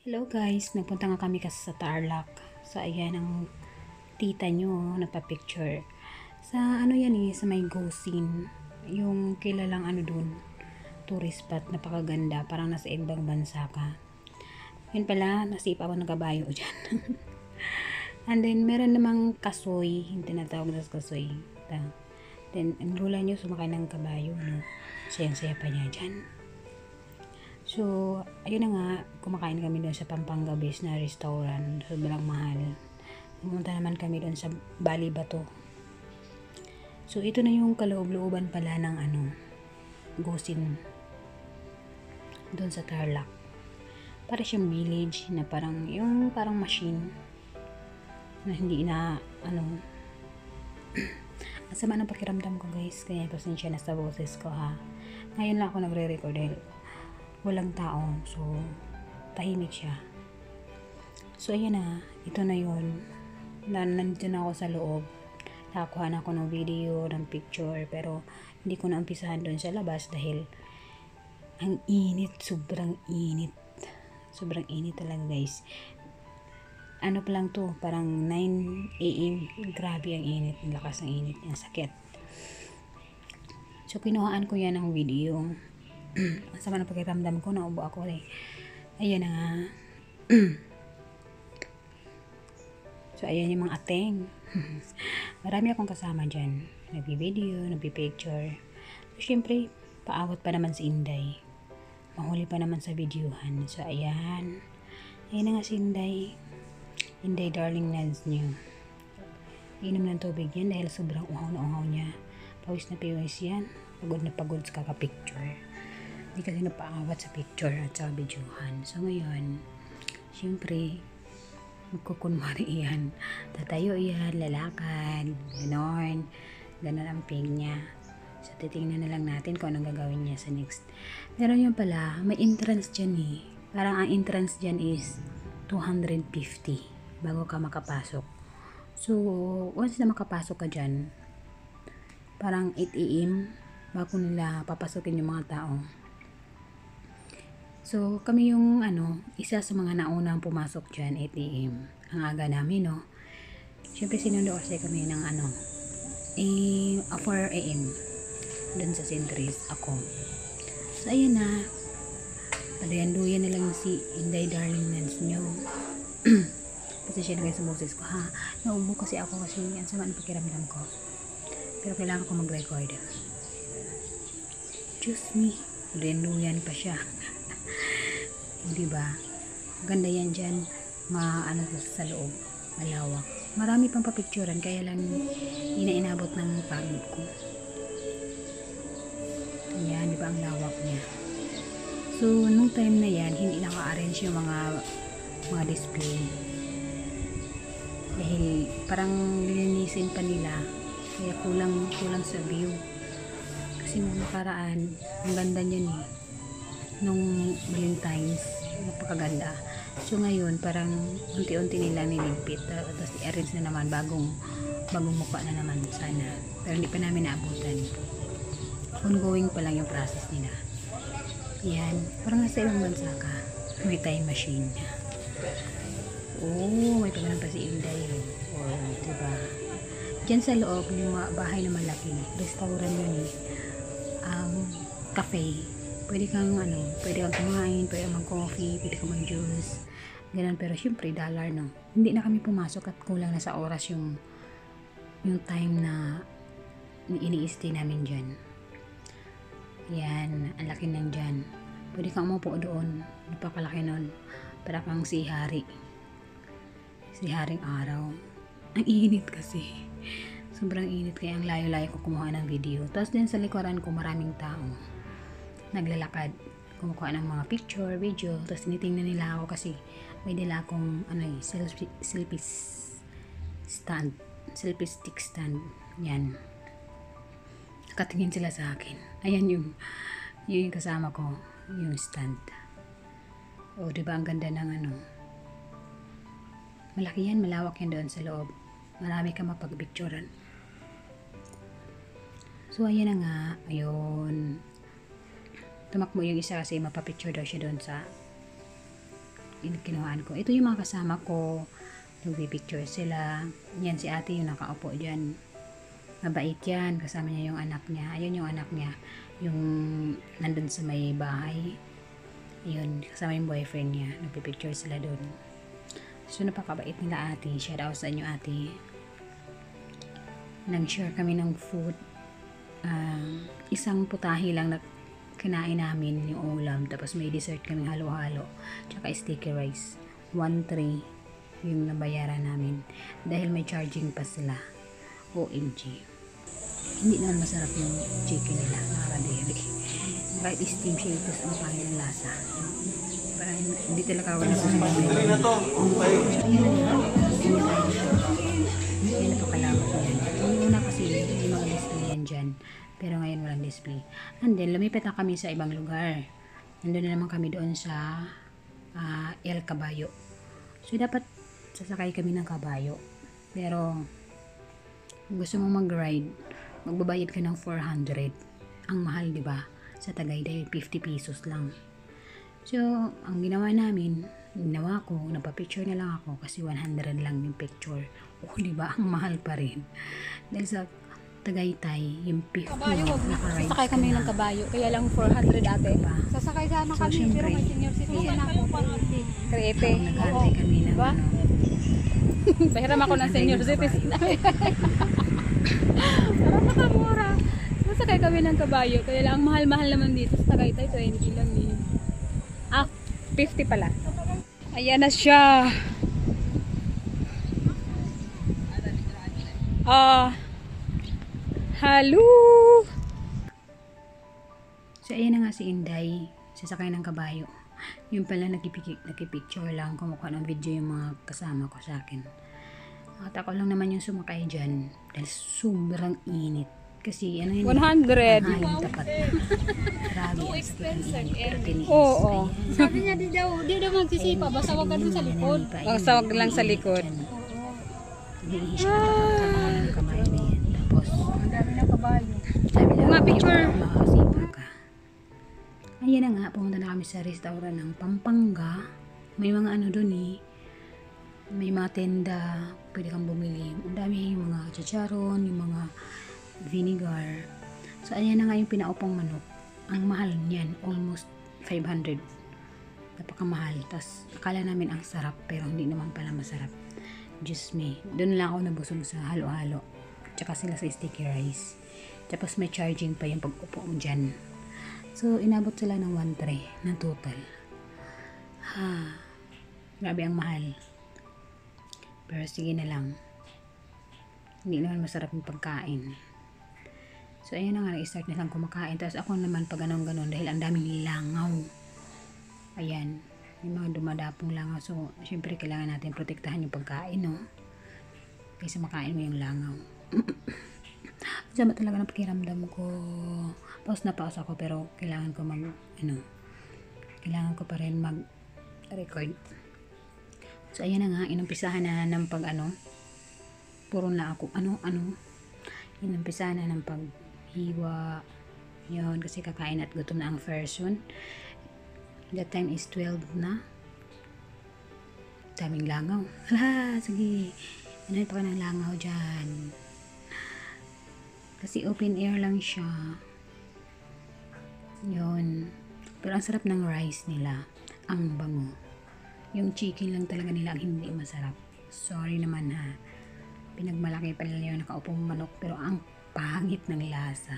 Hello guys, nagpunta nga kami kasi sa Tarlac. So ayan ang tita nyo, nagpa-picture. Sa ano yan sa may Gosin. Yung kilalang dun, tourist spot, napakaganda. Parang nasa ibang bansa ka. Yun pala, nasipa ako ng kabayo dyan. And then, meron namang kasoy, yung tinatawag na kasoy. Then, ang lula nyo sumakay ng kabayo, no? Sayang-saya pa niya dyan. So, ayun na nga, kumakain kami doon sa Pampanga Base na restaurant. Sobrang mahal. Pumunta naman kami doon sa Bali Bato. So, ito na yung kaloob-looban pala ng Gosin. Doon sa Tarlac. Para siyang village na parang, yung parang machine. Na hindi na, ang sama ng pakiramdam ko guys. Kaya pasensya na sa boses ko ha. Ngayon lang ako nagre-record dahil walang tao, so tahimik siya. So ayan na, ito na yun. Nandun ako sa loob, nakakuha na ako ng video, ng picture, pero hindi ko na umpisahan doon sa labas dahil ang init, sobrang init talaga guys. Ano pa lang to, parang 9 AM, grabe ang init, ang lakas ng init, ang sakit. So kinuhaan ko yan ng video. Ang sama ng pakiramdam ko, naubo ako ayan na nga. So ayan yung mga ateng. Marami akong kasama dyan, nagbi-video, nagbi-picture. So syempre paawat pa naman si Inday, mahuli pa naman sa videohan. So ayan na nga si Inday darling nads niyo. Inom ng tubig yan dahil sobrang uhaw na uhaw niya, pawis na pawis yan, pagod na pagod sa kaka-picture. Hindi kasi napaawat sa picture at sa videohan. So ngayon, syempre, magkukunwari iyan. Tatayo iyan, lalakad, ganon ang pig niya. So titingnan na lang natin kung anong gagawin niya sa next. Pero yun pala, may entrance dyan Parang ang entrance dyan is 250 bago ka makapasok. So, once na makapasok ka dyan, parang 8 AM bago nila papasukin yung mga tao. So, kami yung isa sa mga naunang pumasok dyan, 8 AM. Ang aga namin, no? Siyempre, sinundo kasi kami ng 4 AM. Doon sa Centris, ako. So, ayun na. Padayan-duyan na lang si Inday darling nads nyo. Kasi siya na kayo sa boses ko, ha? Naubo kasi ako kasi ang sama ng pakiramdam ko. Pero kailangan ko mag-record. Diyos me. Padayan-duyan pa siya. Diba? Ganda yan dyan. Sa loob. Malawak. Marami pang papicturan kaya lang inainabot ng pagod ko. Ayan, diba ang lawak niya? So, nung time na yan, hindi naka-arrange yung mga display. Dahil parang lilinisin pa nila. Kaya kulang sa view. Kasi nung nakaraan, ang ganda niyan nung Valentine's, napakaganda. So ngayon parang unti-unti nila niligpit, tapos i-arrange na naman bagong mukha na naman sana, pero hindi pa namin naabutan. Ongoing pa lang yung process nila. Yan, parang nasa ibang bansa ka, may time machine. May pagano'n pa si Inday. Diba? Diyan sa loob yung bahay na malaki, restaurant yun cafe. Pwede kang kumain, pwede kang mag-coffee, pwede kang mag-juice, ganun. Pero syempre dollar, no? Hindi na kami pumasok at kulang na sa oras yung time na ini-stay namin dyan. Yan, ang laki nang dyan. Pwede kang umupo doon, napakalaki nun, para kang si Haring araw. Ang init kasi, sobrang init, kaya ang layo-layo ko kumuha ng video. Tapos din sa likuran ko maraming tao naglalakad, kumukuha ng mga picture, video, tapos tinitingnan nila ako kasi may dala akong selfie stick stand. Yan, nakatingin sila sa akin. Ayan yung kasama ko, yung stand. Diba ang ganda ng malaki yan, malawak yan doon sa loob, marami ka mapagpicturan. So ayan na nga, ayun, tumakbo yung isa kasi mapapicture daw siya doon sa kinuhaan ko. Ito yung mga kasama ko. Nagpipicture sila. Yan si ate yung nakaupo dyan. Mabait yan. Kasama niya yung anak niya. Ayun yung anak niya. Yung nandun sa may bahay. Yun. Kasama yung boyfriend niya. Nagpipicture sila dun. So, napakabait nila ate. Shout out sa inyo ate. Nag-share kami ng food. Isang putahe lang na kinain namin yung ulam. Tapos may dessert kami halo-halo. Tsaka sticky rice. 1-3 yung nabayaran namin. Dahil may charging pa sila. OMG. Hindi naman masarap yung chicken nila. Nakakadiri. Kahit steam siya, tapos ang pangit ng lasa. Parang hindi talaga wala sa mga hindi na to kalamat yan. Yung una kasi yung mga display yan dyan. Pero ngayon walang display. And then, lumipat na kami sa ibang lugar. Nandun na naman kami doon sa El Caballo. So, dapat sasakay kami ng kabayo. Pero, kung gusto mong mag-ride, magbabayad ka ng 400. Ang mahal, di ba? Sa Tagaytay, 50 pesos lang. So, ang ginawa namin, ginawa ko, napapicture na lang ako kasi 100 lang yung picture. Oh, di ba? Ang mahal pa rin. Dahil sa Tagaytay, yung Kabayo, naka-rides sasakay kami ng kabayo. Kaya lang 400 ate. Diba? Sasakay sana So, kami, pero syempre, may senior citizen ako. Create. Nag-aantay kami ng Diba? ano. Pahiram ako ng senior citizen. Parang makamura. Sasakay kami ng kabayo. Kaya lang, ang mahal-mahal naman dito sa Tagaytay. 20 lang eh. 50 pala. Ayan na siya. Hello. So, ayan na nga si Inday. Sasakay ng kabayo. Yung pala nakipicture lang. Kumukha ng video yung mga kasama ko sa akin. At ako lang naman yung sumakay dyan. Dahil sobrang init. Kasi ano yun? 100. Ang tapat. Grabe. Too expensive. Pero tiniis. Oo. Ayan. Sabi niya, di daw magsisipa. Basta wag ka dun sa likod. Basta wag lang sa likod. Naiihis ka ng kabayo na yan. Tapos, Ang dami ng kabayo. sabi lang, Mga picture. makakasipa ka. Ayan na nga, pumunta na kami sa restaurant ng Pampanga. May mga ano dun eh. May mga tenda, pwede kang bumili. Ang dami yung mga chicharon, yung mga vinegar. So, ayan na nga yung pinaupong manok. Ang mahal niyan, almost 500. Napakamahal. Tapos, akala namin ang sarap, pero hindi naman pala masarap. Diyos me. Doon lang ako nabusog sa halo-halo. Tsaka sila sa sticky rice. Tapos may charging pa yung pag-upo mo dyan. So, inabot sila ng 1-3 na total. Grabe ang mahal. Pero sige na lang. Hindi naman masarap yung pagkain. So, ayun na nga, nag-start na lang kumakain. Tapos ako naman pag ganon-ganon dahil ang daming langaw. Ayan. May mga dumadapong langaw. So, syempre kailangan natin protektahan yung pagkain, no? Kaysa makain mo yung langaw. Sama talaga ng pakiramdam ko. Pause na pause ako pero kailangan ko kailangan ko pa rin mag-record. So, ayan na nga. Inumpisahan na ng puro na ako. Inumpisahan na ng paghiwa. Yun, kasi kakain at gutom na ang person. That time is 12 na. Daming langaw. Hala, sige. Ano pa ka ng langaw dyan? Kasi open air lang siya. Yun. Pero ang sarap ng rice nila. Ang bango. Yung chicken lang talaga nila ang hindi masarap. Sorry naman ha. Pinagmalaki pa nila yung nakaupong manok. Pero ang pangit ng lasa.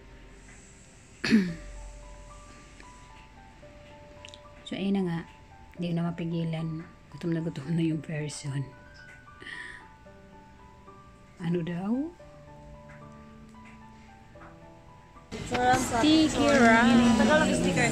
So, ayun na nga. Hindi ko na mapigilan. Gutom na yung person. Ano daw? Sticky rice. Tagalog sticker.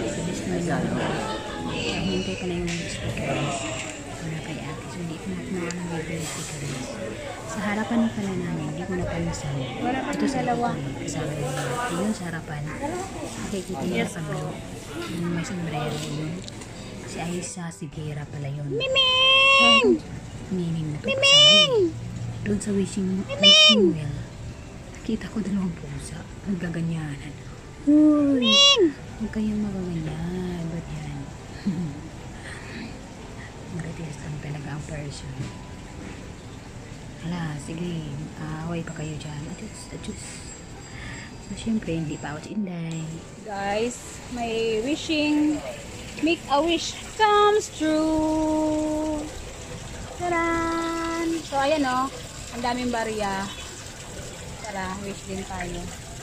Hintay pa na yung stickers. Wala kay ate. So, hindi ko natin na yung stickers. Sa harapan pala namin, hindi ko napansin. Wala pa Ito yung sa dalawa. kasama nila. Yun sa harapan. Nakikita niya sa kablo. Yung may sombrero yun. Si Aisa Sigera pala yun. Miming! Miming na Miming! Doon sa wishing well. Nakita ko dalawang pusa. Naggaganyanan. Uy! Huwag kayong magaganyan. Ba't yan? Marites lang talaga ang person. Hala, sige, away pa kayo dyan. Adjust. So, syempre, hindi pa ako si Inday. Guys, may wishing. Make a wish comes true. Taran! So, ayan o. Ang daming barya. Tara, wish din tayo.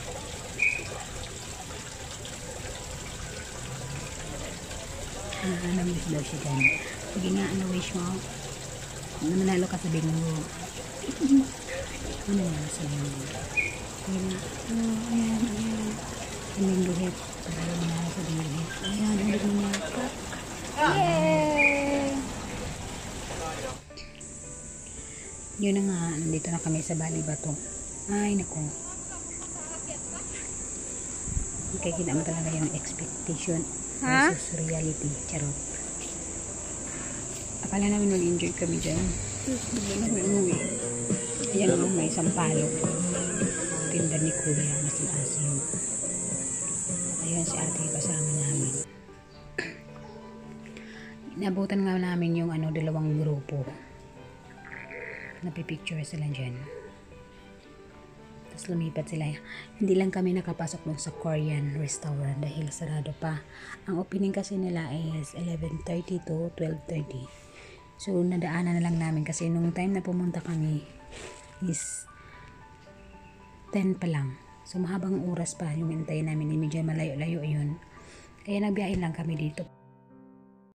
Ano wish daw siya dyan? Sige nga, ano wish mo? Manalo ka sa bingo. Ano nga sa bingo? Sige nga. Ayan. Sa bingo hit. Para yung manalo sa bingo hit. Ayan, ulit mo niya. Yay! Yun na nga, nandito na kami sa Bali Bato. Ay, naku. Kaya mo talaga yung expectation versus reality. Charot. Akala namin mag-enjoy kami dyan. Hindi namin umuwi. Ayan o, may sampalok. Tinda ni Kuya, masim-asim. Ayan si ate kasama namin. Inabutan nga namin yung dalawang grupo. Napipicture sila dyan. Tapos lumipat sila. Hindi lang kami nakapasok dun sa Korean restaurant dahil sarado pa. Ang opening kasi nila is 11:30 to 12:30. So nadaanan na lang namin kasi nung time na pumunta kami is 10 pa lang. So mahabang oras pa yung hintay namin. Medyo malayo-layo yun. Kaya nagbiyahin lang kami dito.